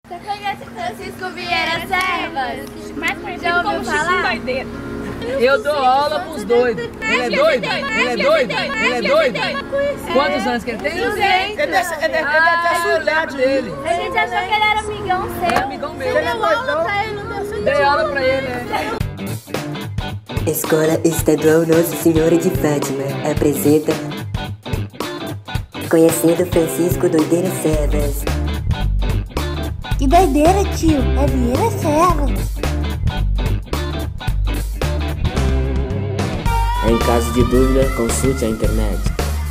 Você conhece Francisco Vieira Servas? Mais conhecido Já ouviu como falar? Chiquinho Doideiro. Eu dou aula pros doidos. Ele é doido? Ele é doido? Ele é doido? Quantos anos que ele tem? 200. Ele deve ter a sua idade dele. A gente achou que ele era amigão seu. É amigão meu. Você deu aula pra ele, não deu sentido. Dei aula pra ele, Escola Estadual Nossa Senhora de Fátima apresenta Conhecendo Francisco Doideira Servas. Que doideira, tio! É Vieira Servas. Em caso de dúvida, consulte a internet.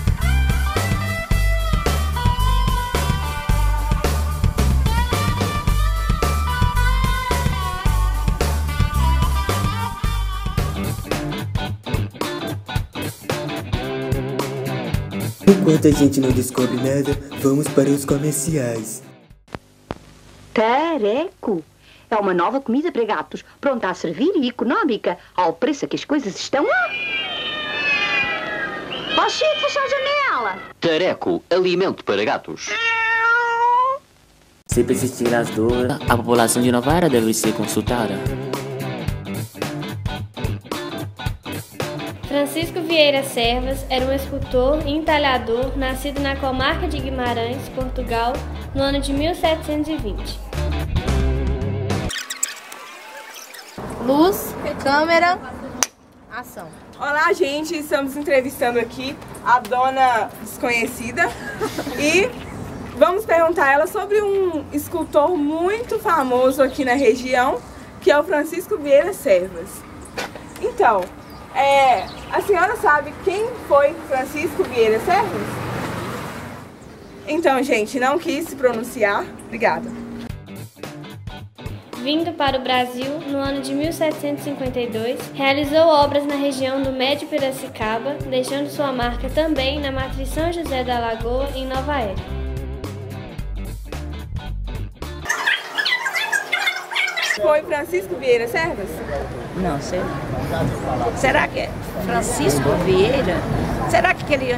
Enquanto a gente não descobre nada, vamos para os comerciais. Tereco é uma nova comida para gatos, pronta a servir e económica, ao preço a que as coisas estão. Ó, Chico, fecha a janela! Tereco, alimento para gatos. Se persistir as dores, a população de Nova Era deve ser consultada. Francisco Vieira Servas era um escultor e entalhador nascido na comarca de Guimarães, Portugal, no ano de 1720. Luz, câmera, ação. Olá, gente. Estamos entrevistando aqui a dona desconhecida e vamos perguntar a ela sobre um escultor muito famoso aqui na região, que é o Francisco Vieira Servas. Então, a senhora sabe quem foi Francisco Vieira Servas? Então, gente, não quis se pronunciar. Obrigada. Vindo para o Brasil no ano de 1752, realizou obras na região do Médio Piracicaba, deixando sua marca também na matriz São José da Lagoa, em Nova Era. Foi Francisco Vieira Servas? Não, sei não. Será que é Francisco Vieira? Será que aquele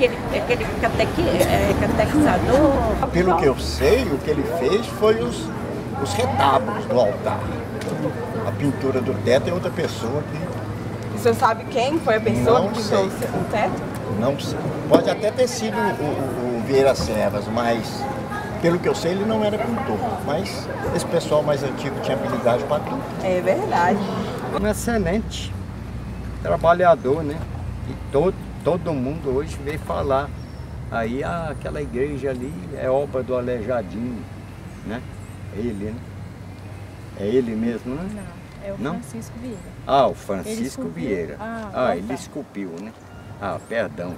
catequizador? Pelo que eu sei, o que ele fez foi os retábulos do altar. A pintura do teto é outra pessoa que... O senhor sabe quem foi a pessoa Não que sei. pintou o teto? Não sei. Pode até ter sido o Vieira Servas, mas pelo que eu sei ele não era pintor. Mas esse pessoal mais antigo tinha habilidade para tudo. É verdade. Um excelente trabalhador, né? E todo mundo hoje veio falar. Aí aquela igreja ali é obra do Aleijadinho, né? É ele, né? É ele mesmo, né? Não, é o Não? Francisco Vieira. Ah, o Francisco Vieira. Ele tá. esculpiu, né? Ah, perdão.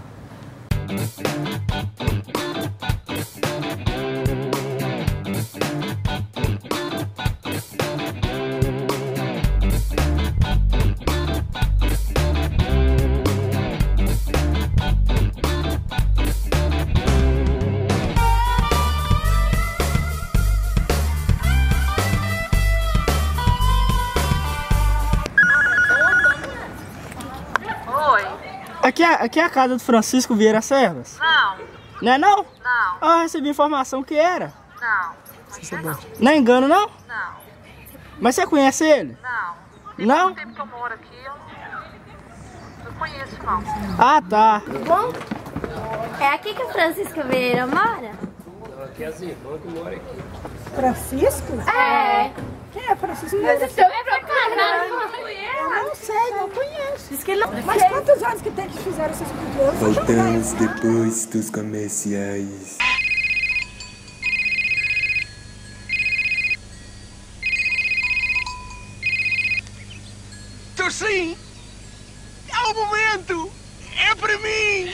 Aqui é a casa do Francisco Vieira Servas? Não. Não é não? Não. Ah, recebi informação que era. Não. Não é engano não? Não. Mas você conhece ele? Não. Não? Muito tempo que eu moro aqui, eu não conheço não. Ah, tá. Bom, é aqui que o Francisco Vieira mora? Aqui é as irmãs que moram aqui. Francisco? É. Quem é Francisco? Mas estou me procurando. Eu não sei, não conheço. Diz que ele não... Mas quantos anos que tem que fizeram essas esculturas? Voltamos depois dos comerciais. Então sim, é o momento, é para mim.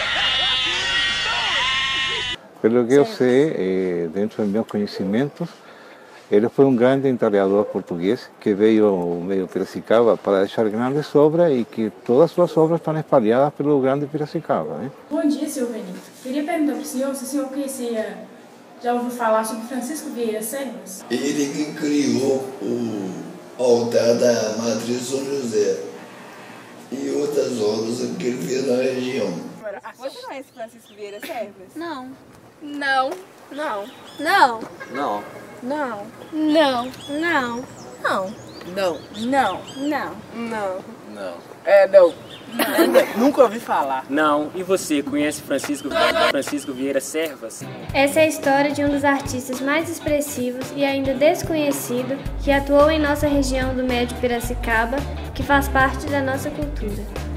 Pelo que eu sei, dentro do meu conhecimento, ele foi um grande entalhador português que veio ao meio Piracicaba para deixar grandes obras e que todas as suas obras estão espalhadas pelo grande Piracicaba. Né? Bom dia, senhor Benito. Queria perguntar para o senhor se o senhor conhecia, já ouviu falar sobre Francisco Vieira Servas? Ele que criou o altar da Matriz São José e outras obras que ele fez na região. Você conhece Francisco Vieira Servas? Não. Não. Não. Não. Não. Não. Não. Não. Não. Não. Não. Não. Não. Não. Não. Nunca ouvi falar. Não. E você, conhece Francisco Vieira Servas? Essa é a história de um dos artistas mais expressivos e ainda desconhecido que atuou em nossa região do Médio Piracicaba, que faz parte da nossa cultura.